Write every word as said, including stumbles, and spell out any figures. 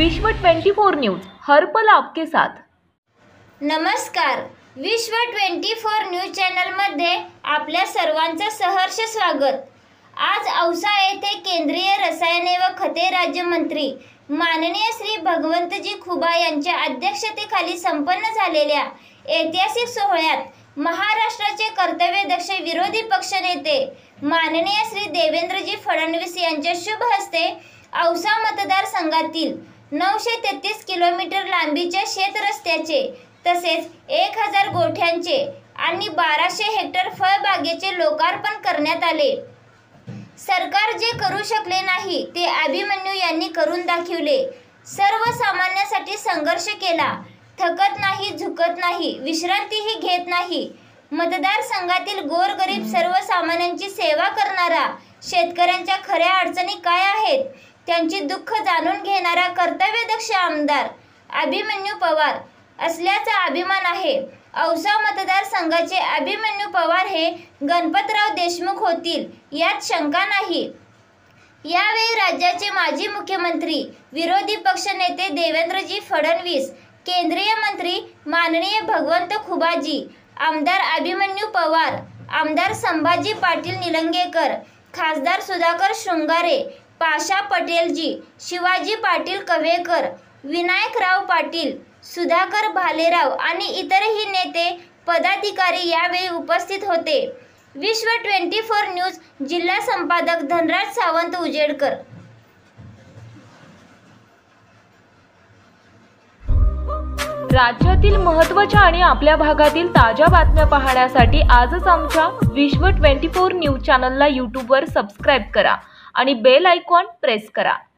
विश्व चोवीस न्यूज हर पल आपके साथ। नमस्कार, विश्व चोवीस न्यूज चॅनल मध्ये आपल्या सर्वांचं सहर्ष स्वागत। आज औसा येथे केंद्रीय रसायने व खते राज्यमंत्री माननीय श्री भगवंतजी खुबा यांच्या अध्यक्षतेखाली संपन्न झालेल्या ऐतिहासिक सोहळ्यात महाराष्ट्राचे कर्तव्यदक्ष विरोधी पक्षनेते माननीय श्री देवेंद्रजी फडणवीस यांच्या शुभ हस्ते औसा मतदारसंघातील नऊशे तेहतीस किलोमीटर लांबीच्या शेत रस्त्याचे तसेच एक हजार गोठ्यांचे आणि बाराशे हेक्टर फळबागेचे लोकार्पण करण्यात आले। सरकार जे करू शकले नाही ते अभिमन्यू यांनी करून दाखवले। सर्वसामान्यांसाठी संघर्ष केला, थकत नाही, झुकत नाही, विश्रांतीही घेत नाही। मतदारसंघातील गोरगरीब सर्वसामान्यांची सेवा करणारा, शेतकऱ्यांच्या खऱ्या अडचणी काय आहेत त्यांची दुःख जाणून घेणारा कर्तव्यदक्ष आमदार अभिमन्यू पवार असल्याचा अभिमान आहे। औसा मतदारसंघाचे अभिमन्यू पवार हे गणपतराव देशमुख होतील यात शंका नाही। यावेळी राज्याचे माजी मुख्यमंत्री विरोधी पक्षनेते देवेंद्रजी फडणवीस, केंद्रीय मंत्री माननीय भगवंत खुबाजी, आमदार अभिमन्यू पवार, आमदार संभाजी पाटील निलंगेकर, खासदार सुधाकर शृंगारे, पाशा पटेलजी, शिवाजी पाटील कवेकर, विनायकराव पाटील, सुधाकर भालेराव आणि इतरही नेते पदाधिकारी यावेळी उपस्थित होते। विश्व चोवीस न्यूज जिल्हा संपादक धनराज सावंत उजेडकर। राज्यातील महत्त्वाच्या आणि आपल्या भागातील ताज्या बातम्या पाहण्यासाठी आजच आमच्या विश्व चोवीस न्यूज चॅनलला यूट्यूबवर सबस्क्राइब करा आणि बेल आयकॉन प्रेस करा।